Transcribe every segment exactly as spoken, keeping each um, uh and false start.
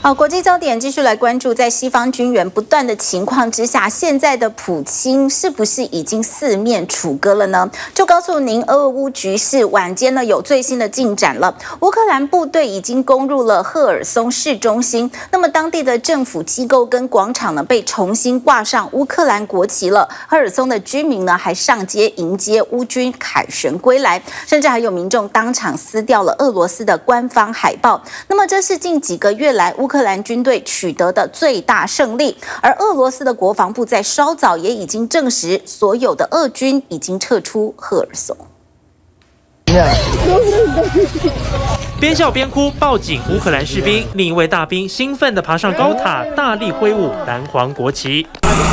好，国际焦点继续来关注，在西方军援不断的情况之下，现在的普京是不是已经四面楚歌了呢？就告诉您，俄乌局势晚间呢有最新的进展了。乌克兰部队已经攻入了赫尔松市中心，那么当地的政府机构跟广场呢被重新挂上乌克兰国旗了。赫尔松的居民呢还上街迎接乌军凯旋归来，甚至还有民众当场撕掉了俄罗斯的官方海报。那么这是近几个月来乌克兰军队取得的最大胜利，而俄罗斯的国防部在稍早也已经证实，所有的俄军已经撤出赫尔松。 边笑边哭报警乌克兰士兵，另一位大兵兴奋地爬上高塔，大力挥舞蓝黄国旗。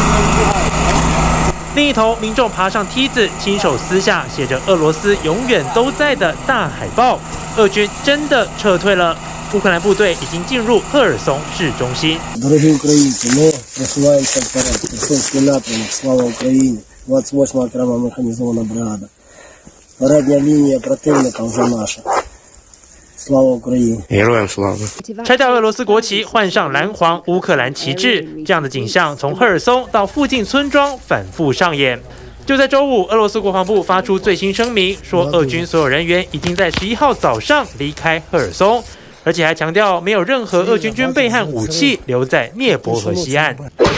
另一头，民众爬上梯子，亲手撕下写着“俄罗斯永远都在”的大海报。俄军真的撤退了。乌克兰部队已经进入赫尔松市中心。 Дорогі українці, ми просуваємося вперед. Херсонський напрямок, слава Україні. двадцять восьма окрема механізована бригада. Передня лінія противника вже наша. Слава Україні! Героям слава! 拆掉俄罗斯国旗，换上蓝黄乌克兰旗帜，这样的景象从赫尔松到附近村庄反复上演。就在周五，俄罗斯国防部发出最新声明，说俄军所有人员已经在十一号早上离开赫尔松。而且还强调，没有任何俄军军备和武器留在涅伯河西岸。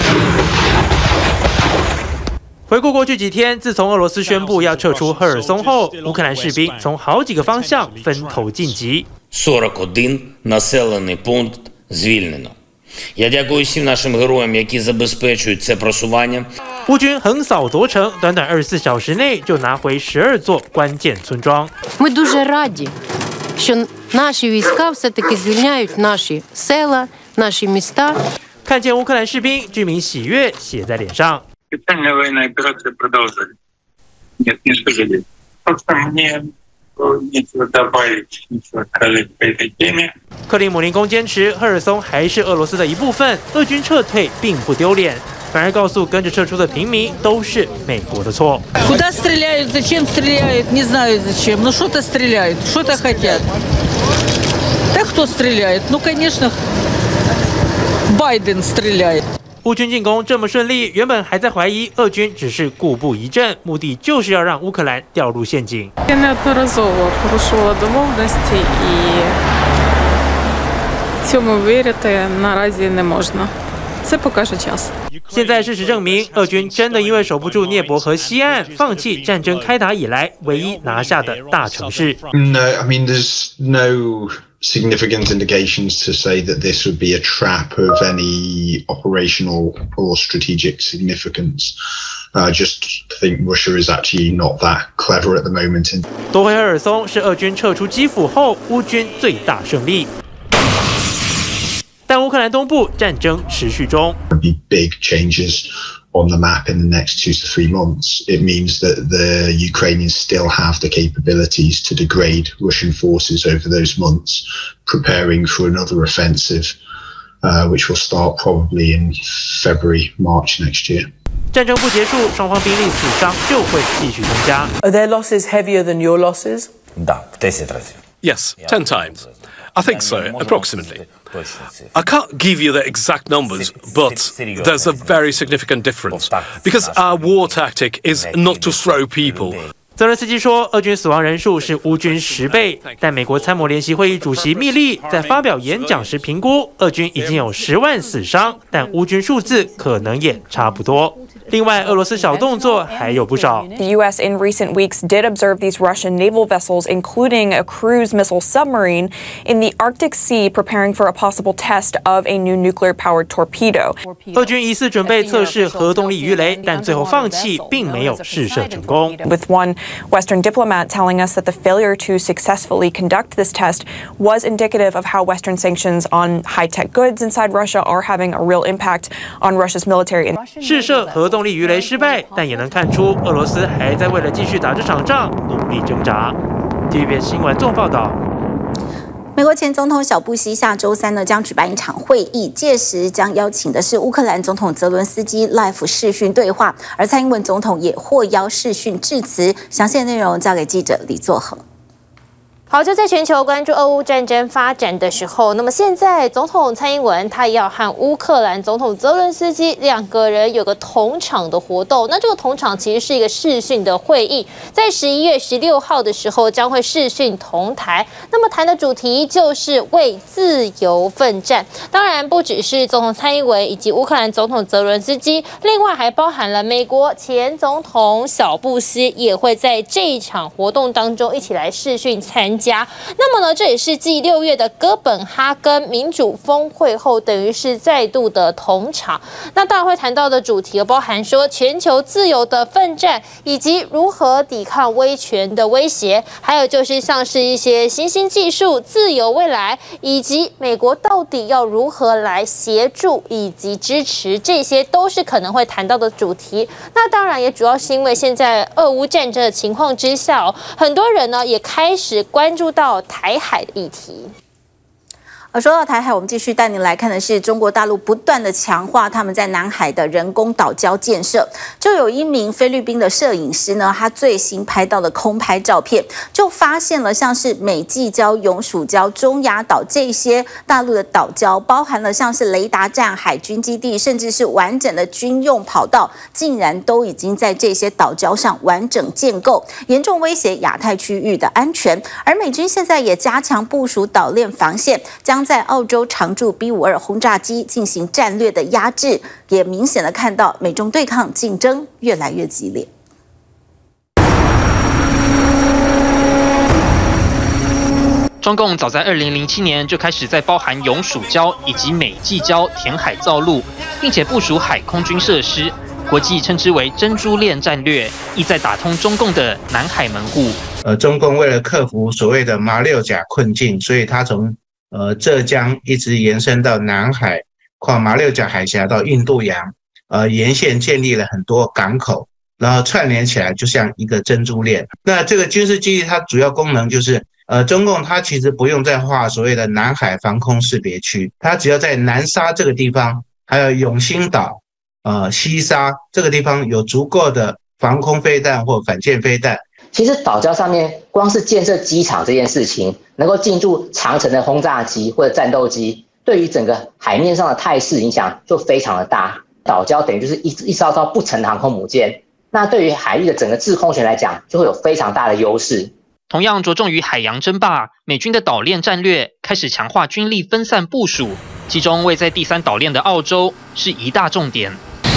回顾过去几天，自从俄罗斯宣布要撤出赫尔松后，乌克兰士兵从好几个方向分头进击。 сорок один населений пункт звільнено. Я дякую всім нашим героям, які забезпечують це просування. 乌军横扫夺城，短短二十四小时内就拿回十二座关键村庄。 Ми дуже раді, що наші війська все-таки звільняють наші села, наші міста. 看见乌克兰士兵，居民喜悦写在脸上。 Специальная военная операция продолжается. Нет, не сожалею. Просто мне нечего добавить, нечего сказать по этой теме. 克里姆林宫坚持，赫尔松还是俄罗斯的一部分，俄军撤退并不丢脸。反而告诉跟着撤出的平民，都是美国的错。 Куда стреляют? Зачем стреляют? Не знаю зачем. Ну что-то стреляют, что-то хотят. Да кто стреляет? Ну, конечно, Байден стреляет. 乌军进攻这么顺利，原本还在怀疑俄军只是故布疑阵，目的就是要让乌克兰掉入陷阱。 Я неодноразово порушувала домовленості і цьому вірити наразі не можна. Це покаже час. 现在事实证明，俄军真的因为守不住涅伯河西岸，放弃战争开打以来唯一拿下的大城市。 No, I mean there's no significant indications to say that this would be a trap of any operational or strategic significance. I uh, just think Russia is actually not that clever at the moment. 夺回赫尔松是俄军撤出基辅后乌军最大胜利。但乌克兰东部战争持续中。 Be big changes on the map in the next two to three months. It means that the Ukrainians still have the capabilities to degrade Russian forces over those months, preparing for another offensive, uh, which will start probably in February, March next year. 战争不结束，双方兵力死伤就会继续增加。 Are their losses heavier than your losses? Да, в десять разів. Yes, ten times. I think so, approximately. I can't give you the exact numbers, but there's a very significant difference, because our war tactic is not to throw people. 泽连斯基说，俄军死亡人数是乌军十倍，但美国参谋联席会议主席密利在发表演讲时评估，俄军已经有十万死伤，但乌军数字可能也差不多。另外，俄罗斯小动作还有不少。 The U S in recent weeks did observe these Russian naval vessels, including a cruise missile submarine, in the Arctic Sea, preparing for a possible test of a new nuclear-powered torpedo. 俄军疑似准备测试核动力鱼雷，但最后放弃，并没有试射成功。 With one Western diplomat telling us that the failure to successfully conduct this test was indicative of how Western sanctions on high-tech goods inside Russia are having a real impact on Russia's military. 试射核动力鱼雷失败，但也能看出俄罗斯还在为了继续打这场仗努力挣扎。T V B S 新闻综合报道。 美国前总统小布希下周三呢将举办一场会议，届时将邀请的是乌克兰总统泽伦斯基 Live 视讯对话，而蔡英文总统也获邀视讯致辞。详细的内容交给记者李作恒。 好，就在全球关注俄乌战争发展的时候，那么现在总统蔡英文他也要和乌克兰总统泽伦斯基两个人有个同场的活动。那这个同场其实是一个视讯的会议，在十一月十六号的时候将会视讯同台。那么谈的主题就是为自由奋战。当然，不只是总统蔡英文以及乌克兰总统泽伦斯基，另外还包含了美国前总统小布什也会在这一场活动当中一起来视讯参加。那么呢，这也是继六月的哥本哈根民主峰会后，等于是再度的同场。那当然会谈到的主题包含说全球自由的奋战，以及如何抵抗威权的威胁，还有就是像是一些新兴技术、自由未来，以及美国到底要如何来协助以及支持，这些都是可能会谈到的主题。那当然也主要是因为现在俄乌战争的情况之下、哦，很多人呢也开始关注到台海的议题。 而说到台海，我们继续带您来看的是中国大陆不断的强化他们在南海的人工岛礁建设。就有一名菲律宾的摄影师呢，他最新拍到的空拍照片，就发现了像是美济礁、永暑礁、中亚岛这些大陆的岛礁，包含了像是雷达站、海军基地，甚至是完整的军用跑道，竟然都已经在这些岛礁上完整建构，严重威胁亚太区域的安全。而美军现在也加强部署岛链防线，将在澳洲常驻 B 五十二 轰炸机进行战略的压制，也明显的看到美中对抗竞争越来越激烈。 中共早在二零零七年就开始在包含永暑礁以及美济礁填海造陆，并且部署海空军设施，国际称之为珍珠链战略，意在打通中共的南海门户。 呃，中共为了克服所谓的马六甲困境，所以他从呃，浙江一直延伸到南海，跨马六甲海峡到印度洋，呃，沿线建立了很多港口，然后串联起来就像一个珍珠链。那这个军事基地它主要功能就是，呃，中共它其实不用再画所谓的南海防空识别区，它只要在南沙这个地方，还有永兴岛、呃西沙这个地方有足够的防空飞弹或反舰飞弹。 其实岛礁上面光是建设机场这件事情，能够进驻长程的轰炸机或者战斗机，对于整个海面上的态势影响就非常的大。岛礁等于就是一一艘艘不成的航空母舰，那对于海域的整个制空权来讲，就会有非常大的优势。 同样着重于海洋争霸，美军的岛链战略开始强化军力分散部署，其中位在第三岛链的澳洲是一大重点。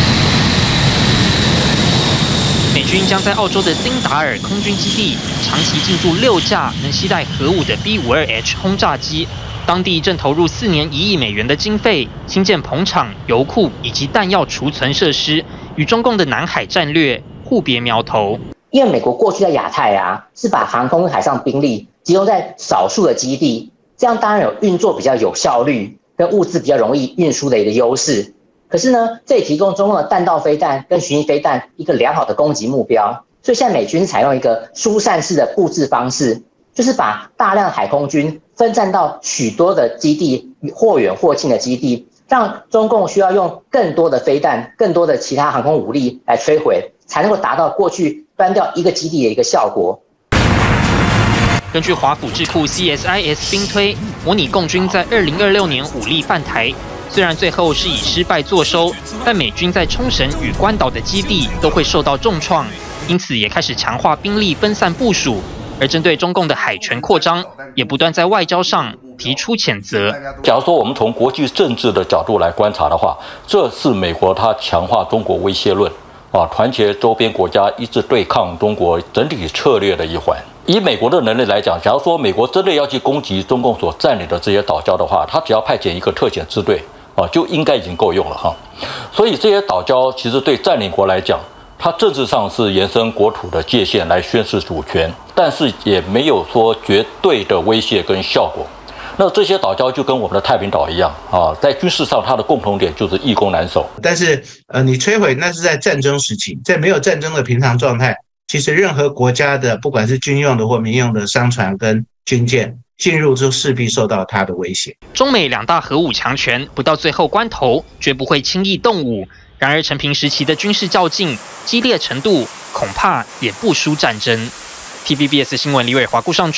美军将在澳洲的丁达尔空军基地长期进驻六架能携带核武的 B 五十二 H 轰炸机，当地正投入四年一亿美元的经费，新建棚场、油库以及弹药储存设施，与中共的南海战略互别苗头。 因为美国过去在亚太啊，是把航空跟海上兵力集中在少数的基地，这样当然有运作比较有效率，跟物资比较容易运输的一个优势。可是呢，这也提供中共的弹道飞弹跟巡弋飞弹一个良好的攻击目标。所以现在美军采用一个疏散式的布置方式，就是把大量海空军分散到许多的基地，或远或近的基地，让中共需要用更多的飞弹、更多的其他航空武力来摧毁，才能够达到过去端掉一个基地的一个效果。 根据华府智库 C S I S 兵推，模拟共军在二零二六年武力犯台。虽然最后是以失败作收，但美军在冲绳与关岛的基地都会受到重创，因此也开始强化兵力分散部署。而针对中共的海权扩张，也不断在外交上提出谴责。 假如说我们从国际政治的角度来观察的话，这是美国它强化中国威胁论啊，团结周边国家一致对抗中国整体策略的一环。以美国的能力来讲，假如说美国真的要去攻击中共所占领的这些岛礁的话，它只要派遣一个特遣支队啊，就应该已经够用了哈。所以这些岛礁其实对占领国来讲，它政治上是延伸国土的界限来宣示主权，但是也没有说绝对的威胁跟效果。那这些岛礁就跟我们的太平岛一样啊，在军事上它的共同点就是易攻难守。 但是呃，你摧毁那是在战争时期，在没有战争的平常状态，其实任何国家的不管是军用的或民用的商船跟军舰进入就势必受到它的威胁。 中美两大核武强权不到最后关头绝不会轻易动武，然而陈平时期的军事较劲激烈程度恐怕也不输战争。T V B S 新闻李伟华、顾尚君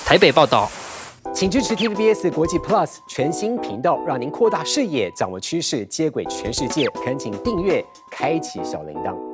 台北报道。 请支持 T V B S 国际 Plus 全新频道，让您扩大视野，掌握趋势，接轨全世界。恳请订阅，开启小铃铛。